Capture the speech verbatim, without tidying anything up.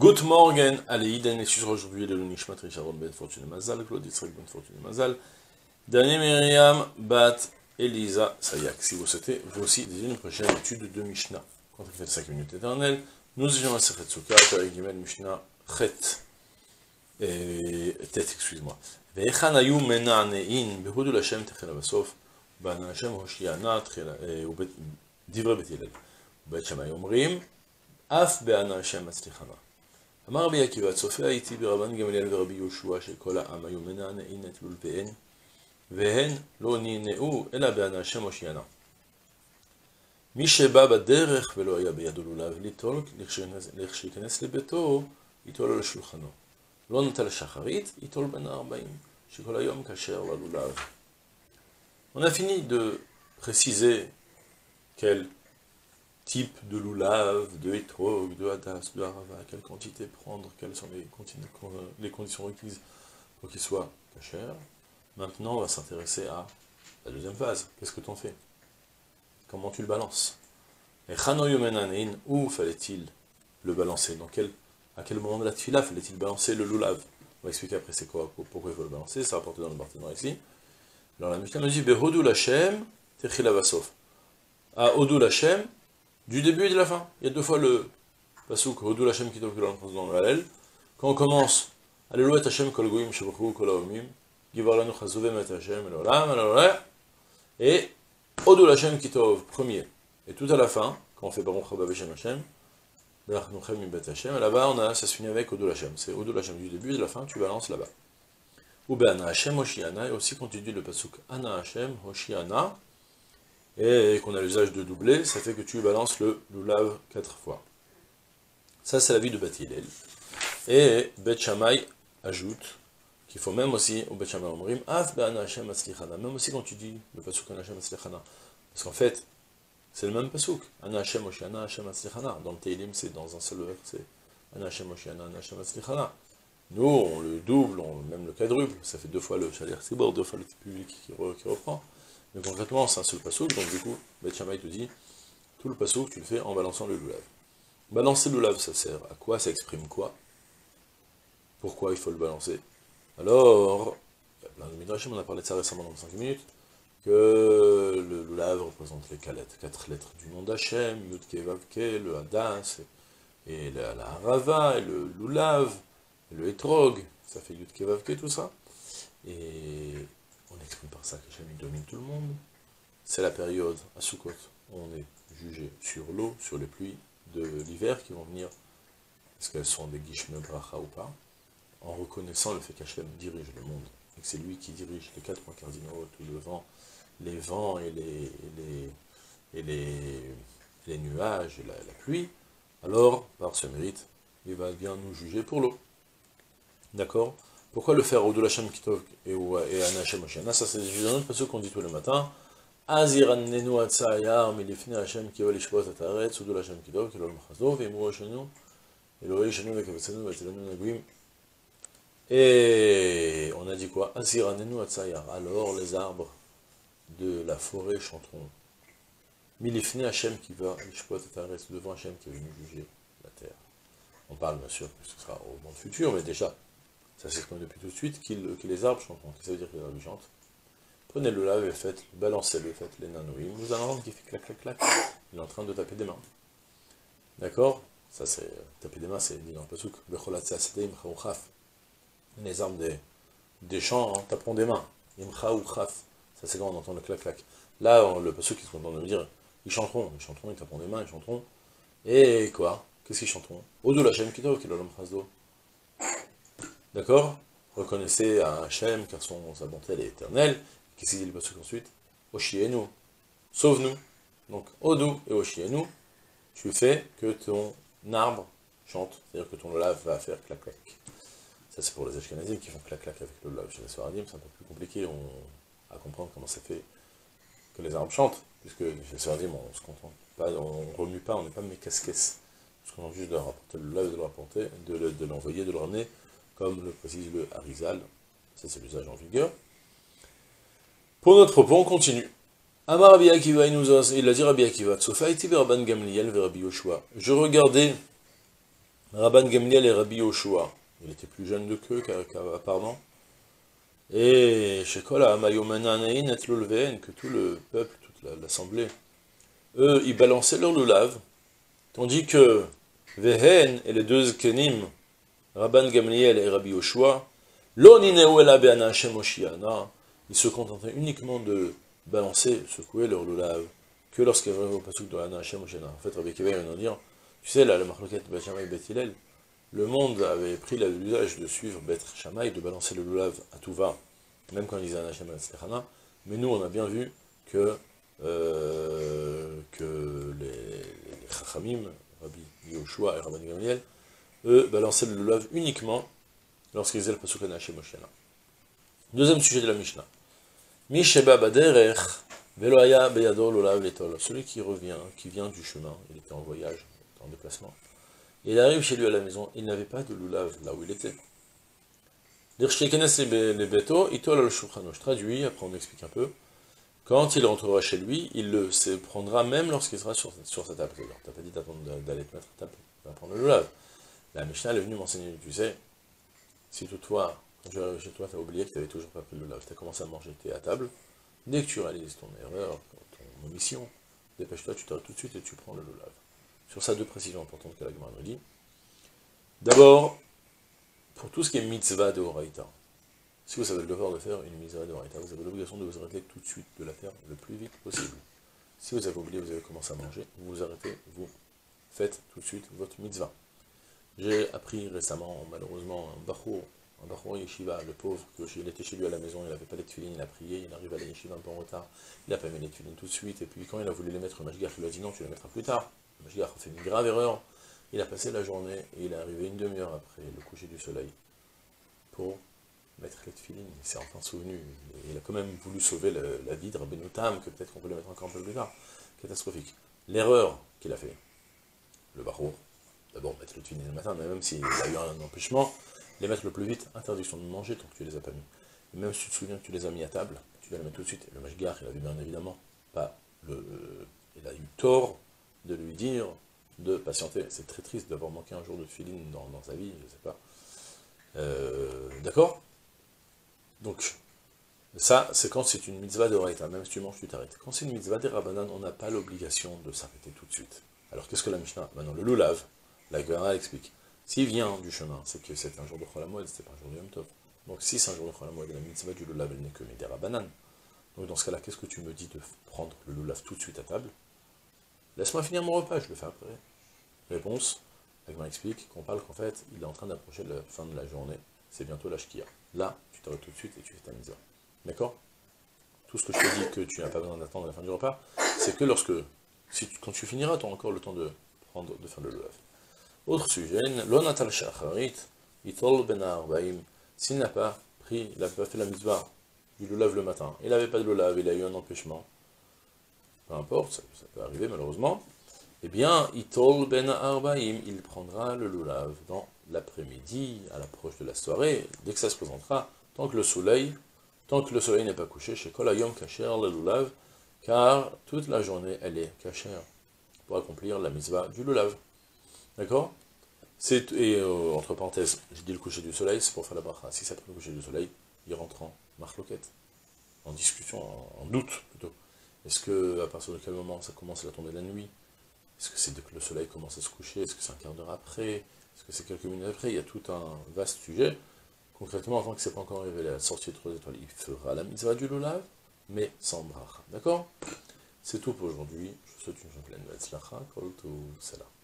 Good morning, allez, Iden et sur aujourd'hui le Nishmat Richard Ben Fortune Mazal, Claude Israël Ben Fortune Mazal, Daniel Myriam Bat Elisa Sayak. Si vous souhaitez, vous aussi, désignez une prochaine étude de Mishnah. Quand il fait cinq minutes éternelles, nous étions à Sechet Sukkah, avec Gimel Mishnah Chet, et tête, excuse-moi. Ve'echan ayu mena'ne'in, behudu l'Hashem techela basof, ba'ana Hashem hoshiana, divrei Bet Hillel. Bet Shammai omrim, af be'ana Hashem atzlichana. אמר רבי עקיבא, צופה הייתי ברבן גמליאל ורבי יהושע שכל העם היו מנענעים את לולביהן והן לא נענעו אלא בהנא השם הושיענה. מי שבא בדרך ולא היה בידו לולב ליטול, לכשייכנס לביתו, ייטול על שולחנו. לא נטל שחרית, ייטול בין הארבעים, שכל היום כשר ללולב. On a fini de préciser quel type de loulav, de hétrog, de hadas, de harava, quelle quantité prendre, quelles sont les, les conditions requises pour qu'il soit kasher. Maintenant, on va s'intéresser à la deuxième phase. Qu'est-ce que tu en fais? Comment tu le balances? Et chanoyumenanein, où fallait-il le balancer? Dans quel, à quel moment de la tfila fallait-il balancer le loulav? On va expliquer après c'est quoi, pourquoi il faut le balancer, ça rapporté dans le Barthénon ici. Alors la Mishnah nous dit, Behodou Lachem, Techila Vasof. À Odou Lachem, du début et de la fin. Il y a deux fois le pasuk Hodou Hashem qui tombe dans le Hallel. Quand on commence Alléluia Hashem kol goyim shabachou kol haomim, Givar lanu chazovem et Hashem elolam elolam, et Hodou Hashem qui tombe premier. Et tout à la fin, quand on fait Baruch haba b'shem Hashem, Berachnuchem mi bet Hashem, là-bas on a, ça se finit avec Hodou Hashem. C'est Hodou Hashem du début et de la fin, tu balances là-bas. Ou ben Ana Hashem Hoshiana, et aussi quand tu dis le pasuk Ana Hashem Hoshiana, et qu'on a l'usage de doubler, ça fait que tu balances le lulav quatre fois. Ça, c'est la vie de Bet Hillel. Et Bet Shammai ajoute qu'il faut même aussi, au Bet Shammai omrim, af be'ana Hashem atzlichana, même aussi quand tu dis le pasuk ana Hashem atzlichana. Parce qu'en fait, c'est le même pasuk. Ana Hashem hoshiana, Hashem atzlichana. Dans le Teilim, c'est dans un seul verset. Ana Hashem hoshiana, ana Hashem atzlichana. Nous, on le double, on, même le quadruple, ça fait deux fois le Shalir Tzibor, deux fois le public qui, re, qui reprend. Mais concrètement, c'est un seul pasouk, donc du coup, Bet Shammai te dit, tout le pasouk, tu le fais en balançant le lulav. Balancer le lulav, ça sert à quoi? Ça exprime quoi? Pourquoi il faut le balancer? Alors, il y a plein de midrashim, on a parlé de ça récemment dans cinq minutes, que le lulav représente les quatre lettres du nom d'Hachem, Yud Ke Vav Ke, le Hadas, et la, la Harava, et le lulav, et le Etrog, ça fait Yud Ke Vav Ke, tout ça. Et on exprime par ça qu'Hachem domine tout le monde. C'est la période à Sukkot où on est jugé sur l'eau, sur les pluies de l'hiver qui vont venir, est-ce qu'elles sont des Gishme Bracha ou pas, en reconnaissant le fait qu'Hachem dirige le monde, et que c'est lui qui dirige les quatre points cardinaux, tout le vent, les vents et les, et les, et les, les nuages et la, la pluie, alors, par ce mérite, il va bien nous juger pour l'eau. D'accord? Pourquoi le faire au Hodou Hashem Kitov et Ana Hashem Hoshiana? Ça c'est un autre passage qu'on dit tous les matins. Aziran nenu atzayar milifne Hashem ki ol ishpot et haaretz Hodou Hashem Kitov ki lo l'mchazdo ve'imru Hashem Elohei Shenu ve'kavetzenu ve'telenu neguim. Et on a dit quoi? Aziran nenu atzayar. Alors les arbres de la forêt chanteront. Milifne Hashem ki va ishpot et haaretz, devant Hashem qui est venu juger la terre. On parle bien sûr que ce sera au monde futur, mais déjà ça s'exprime depuis tout de suite, que les arbres chantent. Qu'est-ce que ça veut dire que les arbres chantent? Prenez le lave et faites, balancez-le, faites les nanouim. Vous allez entendre qui fait clac clac clac. Il est en train de taper des mains. D'accord? Ça c'est, taper des mains, c'est dit dans le pasuk. Les arbres des, des champs, hein, taperont des mains. Imcha ou chaf. Ça c'est quand on entend le clac clac. Là, on, le pasuk qui se contente de me dire, ils chanteront, ils chanteront, ils taperont des mains, ils chanteront. Et quoi? Qu'est-ce qu'ils chanteront? Hodou Hashem Kitov ki lo l'mchazdo. D'accord? Reconnaissez à Hachem, car son, sa bonté elle est éternelle. Qu'est-ce qu'il dit le pasuk ensuite? Hoshienu, sauve-nous. Donc, Hodou et Hoshienu, tu fais que ton arbre chante, c'est-à-dire que ton lulav va faire clac-clac. Ça c'est pour les Ashkenazim qui font clac-clac avec le lulav. Chez les Sfaradim, c'est un peu plus compliqué on, à comprendre comment ça fait que les arbres chantent, puisque chez les Sfaradim, on ne se contente pas, on ne remue pas, on n'est pas mes casquesses. Parce qu'on a juste de rapporter le lulav, de le rapporter, de l'envoyer, de le ramener, comme le précise le Harizal, ça c'est l'usage en vigueur. Pour notre propos, on continue. Amar Rabbi Akiva, il a dit Rabbi Akiva, je regardais Rabban Gamliel et Rabbi Yoshua, il était plus jeune de qu'eux, pardon. Et Shekola, Mayomenanein et Lulven, que tout le peuple, toute l'assemblée, eux, ils balançaient leur lulav, tandis que Vehen et les deux Kenim, Rabban Gamliel et Rabbi Yoshua, L'onineu ela be'ana Hashem Oshiana, ils se contentaient uniquement de balancer, secouer leur lulav, que lorsqu'il y avait au pasuk de Ana Hashem Oshiana. En fait, Rabbi Kiva vient de dire, tu sais, là, le Marloket Bet Shammai Bet Hillel, le monde avait pris l'usage de suivre Bet Shammai, de balancer le lulav à tout va, même quand ils disaient Ana Hashem Oshiana, mais nous, on a bien vu que, euh, que les, les Chachamim, Rabbi Yoshua et Rabban Gamliel, eux, balançaient le lulav uniquement lorsqu'ils faisaient le pasuk Ana Hashem Oshiana. Deuxième sujet de la Mishnah. Misheba baderech velo haya beyado lulav letol. Celui qui revient, qui vient du chemin, il était en voyage, en déplacement, et il arrive chez lui à la maison, il n'avait pas de lulav là où il était. Je traduis, après on explique un peu. Quand il rentrera chez lui, il le se prendra même lorsqu'il sera sur, sur sa table. Tu n'as pas dit d'aller te mettre à table, tu vas prendre le lulav. La Mishnah elle est venue m'enseigner, tu sais, si toutefois, quand tu arrives chez toi, tu as oublié que tu n'avais toujours pas pris le lulav, tu as commencé à manger, tu es à table, dès que tu réalises ton erreur, ton omission, dépêche-toi, tu t'arrêtes tout de suite et tu prends le lulav. Sur ça, deux précisions importantes que la Gemara nous dit. D'abord, pour tout ce qui est mitzvah de Horaïta, si vous avez le devoir de faire une mitzvah de Horaïta, vous avez l'obligation de vous arrêter tout de suite, de la faire le plus vite possible. Si vous avez oublié, vous avez commencé à manger, vous vous arrêtez, vous faites tout de suite votre mitzvah. J'ai appris récemment, malheureusement, un bachour, un bachour yeshiva, le pauvre, qu'il était chez lui à la maison, il n'avait pas les tefilines, il a prié, il arrive à la yeshiva un peu en retard, il n'a pas mis les tefilines tout de suite, et puis quand il a voulu les mettre, le Mashgiach lui a dit non, tu les mettras plus tard. Le Mashgiach a fait une grave erreur, il a passé la journée, et il est arrivé une demi-heure après le coucher du soleil, pour mettre les tefilines, il s'est enfin souvenu, il a quand même voulu sauver le, la vie de Rabbeinu Tam, que peut-être qu'on peut le mettre encore un peu plus tard, catastrophique. L'erreur qu'il a fait, le bachour, d'abord mettre le tefilin le matin, mais même s'il a eu un empêchement, les mettre le plus vite, interdiction de manger tant que tu les as pas mis. Et même si tu te souviens que tu les as mis à table, tu dois les mettre tout de suite. Et le Mashgiach, il avait bien évidemment pas le, le, il a eu tort de lui dire de patienter. C'est très triste d'avoir manqué un jour de tefilin dans, dans sa vie, je sais pas. Euh, D'accord? Donc, ça, c'est quand c'est une mitzvah de Horaïta, même si tu manges, tu t'arrêtes. Quand c'est une mitzvah de Rabbanan, on n'a pas l'obligation de s'arrêter tout de suite. Alors, qu'est-ce que la Mishnah? Maintenant, le lulav, la Gemara explique. S'il vient du chemin, c'est que c'est un jour de Chol HaMoed, c'est pas un jour de Yom Tov. Donc si c'est un jour de Chol HaMoed, la mitzvah du lulav, elle n'est que Midera Banan. Donc dans ce cas-là, qu'est-ce que tu me dis de prendre le lulav tout de suite à table? Laisse-moi finir mon repas, je le fais après. Réponse, la Gemara explique qu'on parle qu'en fait, il est en train d'approcher la fin de la journée, c'est bientôt la Shkia. Là, tu t'arrêtes tout de suite et tu fais ta mitzvah. D'accord? Tout ce que je te dis que tu n'as pas besoin d'attendre la fin du repas, c'est que lorsque, si tu, quand tu finiras, tu auras encore le temps de prendre, de faire le lulav. Autre sujet, l'onatal shacharit, itol ben arbaim, s'il n'a pas pris, il n'a pas fait la mitzvah du lulav le matin, il n'avait pas de lulav, il a eu un empêchement, peu importe, ça, ça peut arriver malheureusement, eh bien, itol ben arbaim, il prendra le lulav dans l'après-midi, à l'approche de la soirée, dès que ça se présentera, tant que le soleil, tant que le soleil n'est pas couché, chez kol hayom kacher le lulav, car toute la journée, elle est kacher, pour accomplir la mitzvah du lulav. D'accord? C'est, et euh, entre parenthèses, j'ai dit le coucher du soleil, c'est pour faire la bracha. Si c'est après le coucher du soleil, il rentre en marloquette, en discussion, en, en doute plutôt. Est-ce que, à partir de quel moment ça commence à la tomber de la nuit? Est-ce que c'est dès que le soleil commence à se coucher? Est-ce que c'est un quart d'heure après? Est-ce que c'est quelques minutes après? Il y a tout un vaste sujet. Concrètement, avant que ce n'est pas encore arrivé la sortie de trois étoiles, il fera la mitzvah du lulav, mais sans bracha. D'accord? C'est tout pour aujourd'hui. Je vous souhaite une journée pleine de tzlacha, kol tov, salam.